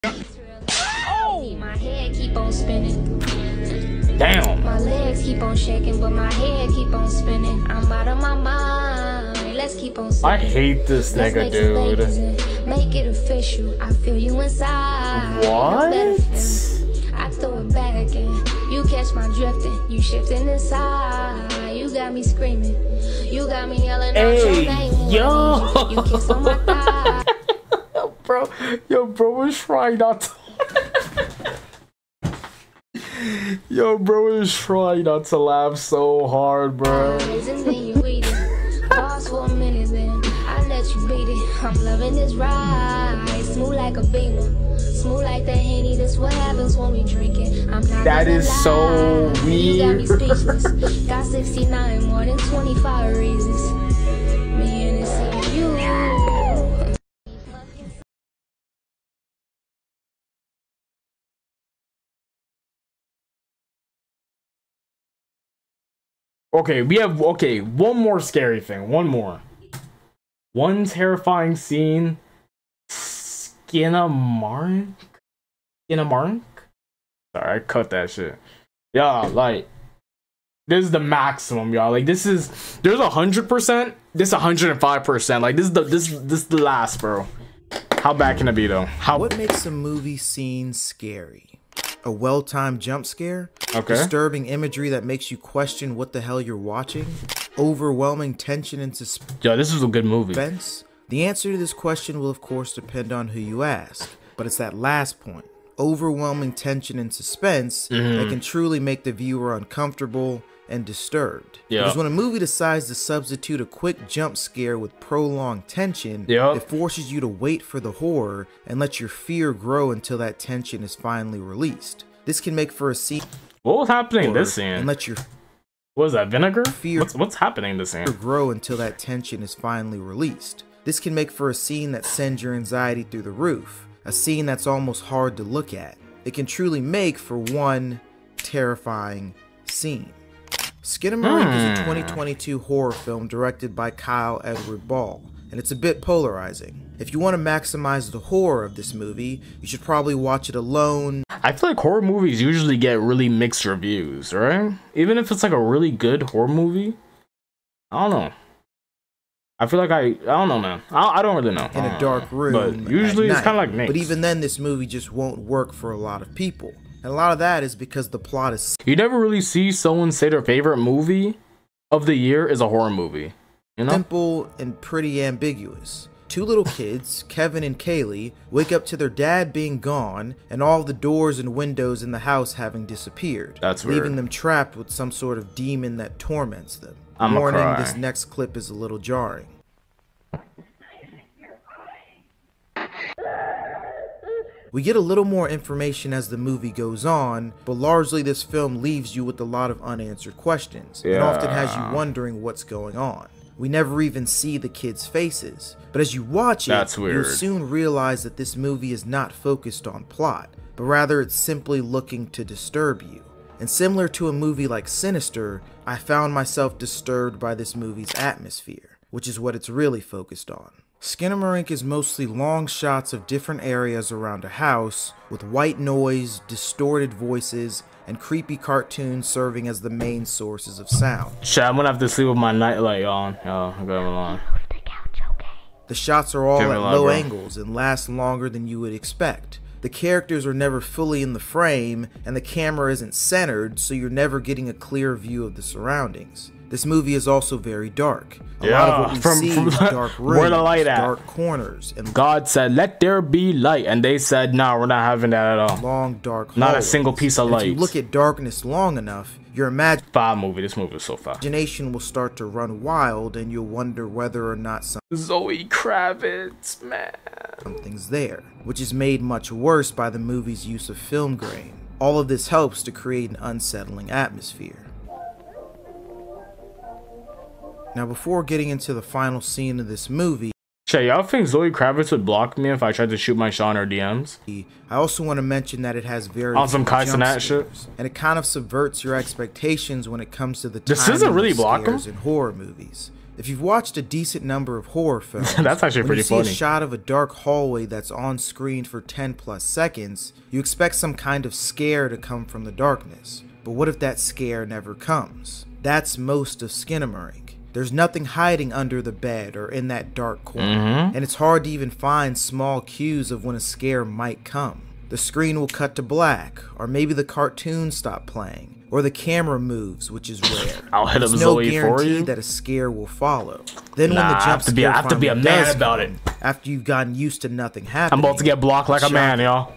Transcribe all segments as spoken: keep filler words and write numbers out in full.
Oh! My head keep on spinning. Damn. My legs keep on shaking, but my head keep on spinning. I'm out of my mind. Let's keep on spinning. I hate this Let's nigga, make some dude. babies and make it official. I feel you inside. What? I throw it back and you catch my drifting. You shifting inside. You got me screaming. You got me yelling out your Hey, name. yo. You kiss on my thigh. Yo, bro. Yo, bro was trying not to. Yo, bro is trying not to laugh so hard, bro. Pause for a minute, then I let you beat it. I'm loving this ride. Smooth like a beamer. Smooth like the Henny. That's what happens when we drink it. I'm not That is lie. so weird. You got me speechless. Got sixty-nine, more than twenty-five reasons. Me and it's you. Okay, we have, okay, one more scary thing. One more. One terrifying scene. Skinamarink? Skinamarink? Sorry, I cut that shit. Yeah, like, this is the maximum, y'all. Like, this is, there's a hundred percent. This is a hundred and five percent. Like, this is the, this, this is the last, bro. How bad can it be, though? How? What makes a movie scene scary? A well-timed jump scare? Okay. Disturbing imagery that makes you question what the hell you're watching? Overwhelming tension and suspense? Yo, this is a good movie. The answer to this question will of course depend on who you ask, but it's that last point, overwhelming tension and suspense, mm-hmm. that can truly make the viewer uncomfortable and disturbed. Yeah. Because when a movie decides to substitute a quick jump scare with prolonged tension, yep. it forces you to wait for the horror and let your fear grow until that tension is finally released. This can make for a scene. What was happening in this scene? And let your what was that, vinegar? Fear what's, what's happening in this scene? Grow until that tension is finally released. This can make for a scene that sends your anxiety through the roof. A scene that's almost hard to look at. It can truly make for one terrifying scene. Skinamarink mm. is a twenty twenty-two horror film directed by Kyle Edward Ball, and it's a bit polarizing. If you want to maximize the horror of this movie, you should probably watch it alone. I feel like horror movies usually get really mixed reviews, right? Even if it's like a really good horror movie, I don't know. I feel like I, I don't know, man. I, I don't really know. In a dark room, but usually it's kind of like mixed. But even then, this movie just won't work for a lot of people. And a lot of that is because the plot is... You never really see someone say their favorite movie of the year is a horror movie, you know? Simple and pretty ambiguous. Two little kids, Kevin and Kaylee, wake up to their dad being gone and all the doors and windows in the house having disappeared. That's weird. Leaving them trapped with some sort of demon that torments them. I'm Warning, cry. This next clip is a little jarring. We get a little more information as the movie goes on, but largely this film leaves you with a lot of unanswered questions, yeah. and often has you wondering what's going on. We never even see the kids' faces, but as you watch it, That's weird. you'll soon realize that this movie is not focused on plot, but rather it's simply looking to disturb you. And similar to a movie like Sinister, I found myself disturbed by this movie's atmosphere, which is what it's really focused on. Skinamarink is mostly long shots of different areas around a house, with white noise, distorted voices, and creepy cartoons serving as the main sources of sound. Shit, I'm gonna have to sleep with my nightlight on. Oh, I'm going on. The shots are all at line, low bro. angles and last longer than you would expect. The characters are never fully in the frame, and the camera isn't centered, so you're never getting a clear view of the surroundings. This movie is also very dark. A yeah, lot of what we from, see from is dark rooms, where the light at? dark corners, and God said, "Let there be light," and they said, "No, we're not having that at all." long dark Not hallways. a single piece of And light. if you look at darkness long enough, your imag Fire movie. This movie is so fast. imagination will start to run wild, and you'll wonder whether or not some Zoe Kravitz, man. something's there, which is made much worse by the movie's use of film grain. All of this helps to create an unsettling atmosphere. Now, before getting into the final scene of this movie, Shit, y'all think Zoe Kravitz would block me if I tried to shoot my shot on her D Ms? I also want to mention that it has very On some Kai jump Cenat shit? scares, and it kind of subverts your expectations when it comes to the This timing isn't really of block 'em? scares in horror movies. If you've watched a decent number of horror films, that's actually when pretty you see funny. a shot of a dark hallway that's on screen for ten plus seconds, you expect some kind of scare to come from the darkness. But what if that scare never comes? That's most of Skinamarink. There's nothing hiding under the bed or in that dark corner, Mm-hmm. and it's hard to even find small cues of when a scare might come. The screen will cut to black, or maybe the cartoon stop playing, or the camera moves, which is rare. I'll hit There's up no Zoe for guarantee you. that a scare will follow. Then Nah, when the I jump have to be- scare I have to be a finally man does about come, it. after you've gotten used to nothing I'm happening, about to get blocked like a man, shocking. y'all.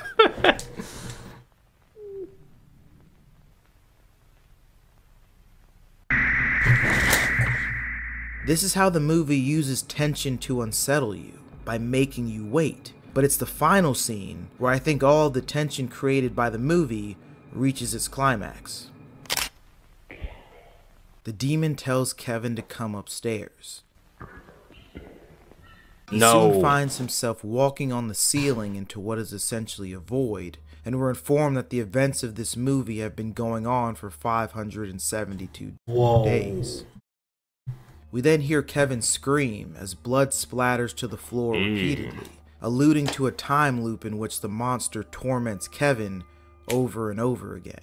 This is how the movie uses tension to unsettle you, by making you wait. But it's the final scene where I think all the tension created by the movie reaches its climax. The demon tells Kevin to come upstairs. He No. soon finds himself walking on the ceiling into what is essentially a void, and we're informed that the events of this movie have been going on for five hundred seventy-two Whoa. days. We then hear Kevin scream as blood splatters to the floor repeatedly, alluding to a time loop in which the monster torments Kevin over and over again.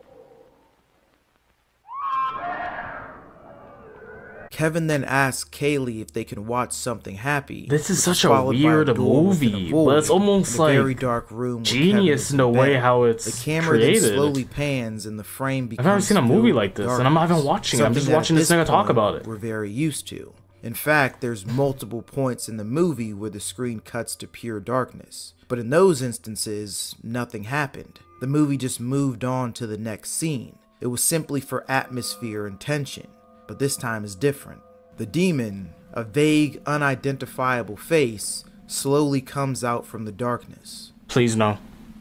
Kevin then asks Kaylee if they can watch something happy. This is which such a followed by weird door within a movie, void but it's almost in a very like dark room where genius Kevin in a is way bed. how it's The camera created. then slowly pans and the frame becomes I've never seen a movie filled like with this, and I'm not even darkness, watching it. I'm just something that watching at this nigga talk point about it. We're very used to. In fact, there's multiple points in the movie where the screen cuts to pure darkness. But in those instances, nothing happened. The movie just moved on to the next scene. It was simply for atmosphere and tension. But this time is different. The demon, a vague, unidentifiable face, slowly comes out from the darkness. Please no.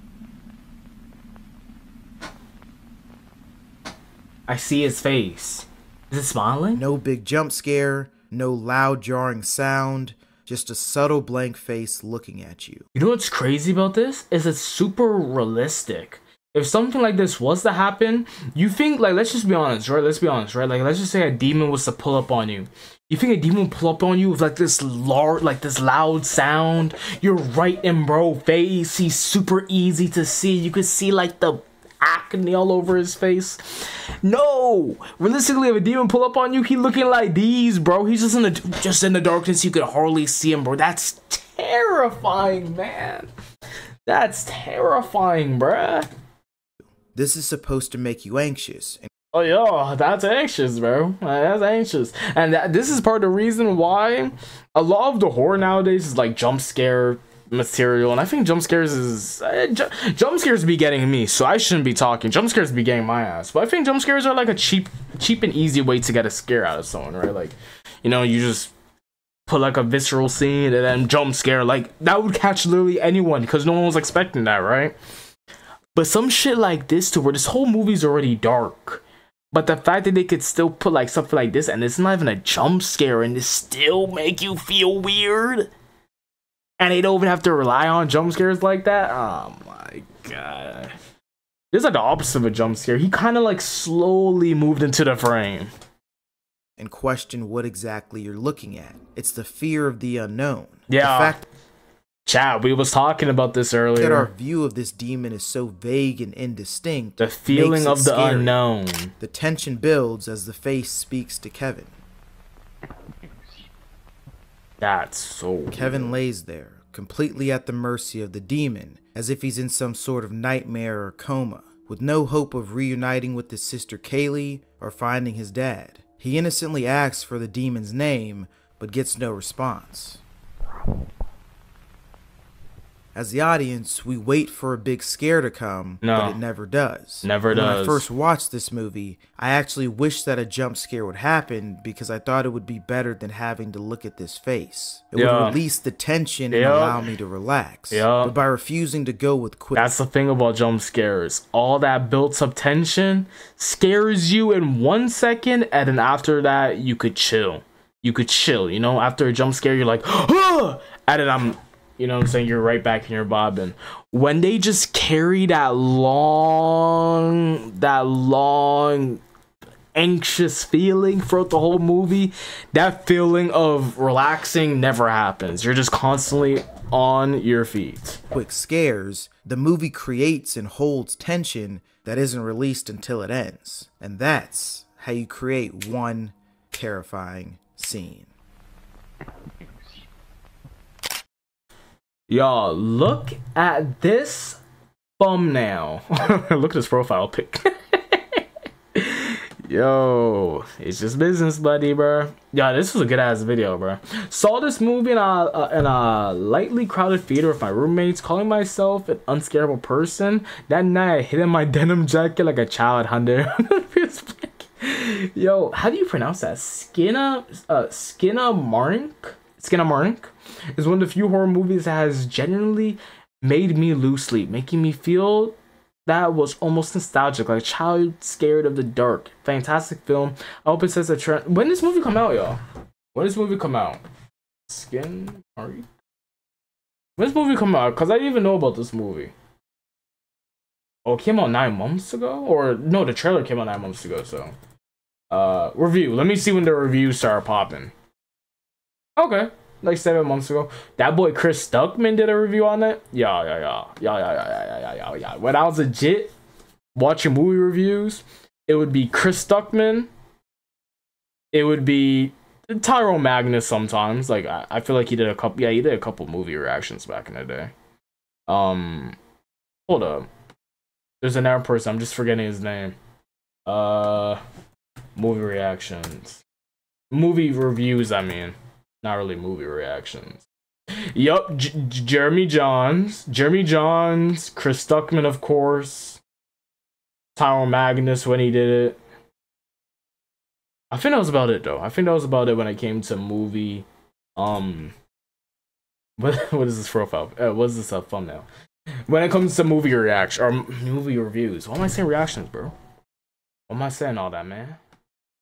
I see his face. Is it smiling? No big jump scare, no loud jarring sound, just a subtle blank face looking at you. You know what's crazy about this? Is it's super realistic. If something like this was to happen, you think, like, let's just be honest, right? Let's be honest, right? Like, let's just say a demon was to pull up on you. You think a demon would pull up on you with, like, this large, like, this loud sound? You're right in bro face. He's super easy to see. You could see, like, the acne all over his face. No! Realistically, if a demon pull up on you, he looking like these, bro. He's just in the, just in the darkness. You could hardly see him, bro. That's terrifying, man. That's terrifying, bruh. This is supposed to make you anxious. And Oh, yo, that's anxious, bro. That's anxious. And that, this is part of the reason why a lot of the horror nowadays is like jump scare material. And I think jump scares is... Uh, ju jump scares be getting me, so I shouldn't be talking. Jump scares be getting my ass. But I think jump scares are like a cheap, cheap and easy way to get a scare out of someone, right? Like, you know, you just put like a visceral scene and then jump scare. Like, that would catch literally anyone because no one was expecting that, right? But some shit like this, to where this whole movie's already dark, but the fact that they could still put like something like this, and it's not even a jump scare, and it still make you feel weird, and they don't even have to rely on jump scares like that. Oh my god, this is like the opposite of a jump scare. He kind of like slowly moved into the frame and question what exactly you're looking at. It's the fear of the unknown. Yeah. The fact Chat, we was talking about this that our earlier. view of this demon is so vague and indistinct. The feeling makes it of the scary. unknown. The tension builds as the face speaks to Kevin. That's so Kevin lays there, completely at the mercy of the demon, as if he's in some sort of nightmare or coma, with no hope of reuniting with his sister Kaylee or finding his dad. He innocently asks for the demon's name, but gets no response. As the audience, we wait for a big scare to come, No. but it never does. Never And When I does. first watched this movie, I actually wished that a jump scare would happen because I thought it would be better than having to look at this face. It Yeah. would release the tension and Yeah. allow me to relax. Yeah. But by refusing to go with quick That's the thing about jump scares. All that built up tension scares you in one second, and then after that, you could chill. You could chill, you know? After a jump scare, you're like, ah! And then I'm, you know what I'm saying? You're right back in your bobbin. When they just carry that long, that long anxious feeling throughout the whole movie. That feeling of relaxing never happens. You're just constantly on your feet. Quick scares, the movie creates and holds tension that isn't released until it ends. And that's how you create one terrifying scene. Y'all, look at this thumbnail. Look at this profile pic. Yo, it's just business, buddy, bro. Yeah, this was a good ass video, bro. Saw this movie in a, a in a lightly crowded theater with my roommates, calling myself an unscarable person. That night, I hid in my denim jacket like a child hunter. Yo, how do you pronounce that? Skinna, uh, Skinamarink? Skinamarink is one of the few horror movies that has genuinely made me lose sleep, making me feel that was almost nostalgic, like a child scared of the dark. Fantastic film. I hope it says a trend. When did this movie come out, y'all? When did this movie come out? Skin? When did this movie come out? Because I didn't even know about this movie. Oh, it came out nine months ago? Or, no, the trailer came out nine months ago, so. Uh, review. Let me see when the reviews started popping. Okay. Like seven months ago. That boy Chris Stuckman did a review on it. Yeah, yeah, yeah. Yeah, yeah, yeah, yeah, yeah, yeah, yeah. When I was legit watching movie reviews, it would be Chris Stuckman. It would be Tyrone Magnus sometimes. Like, I, I feel like he did a couple, yeah, he did a couple movie reactions back in the day. Um, hold up. There's another person, I'm just forgetting his name. Uh, movie reactions. Movie reviews, I mean. Not really movie reactions. Yup, J Jeremy Johns. Jeremy Johns. Chris Stuckman, of course. Tyrone Magnus when he did it. I think that was about it, though. I think that was about it when it came to movie. Um, what what is this profile? Uh, what is this uh, thumbnail? When it comes to movie reaction or movie reviews, why am I saying reactions, bro? Why am I saying all that, man?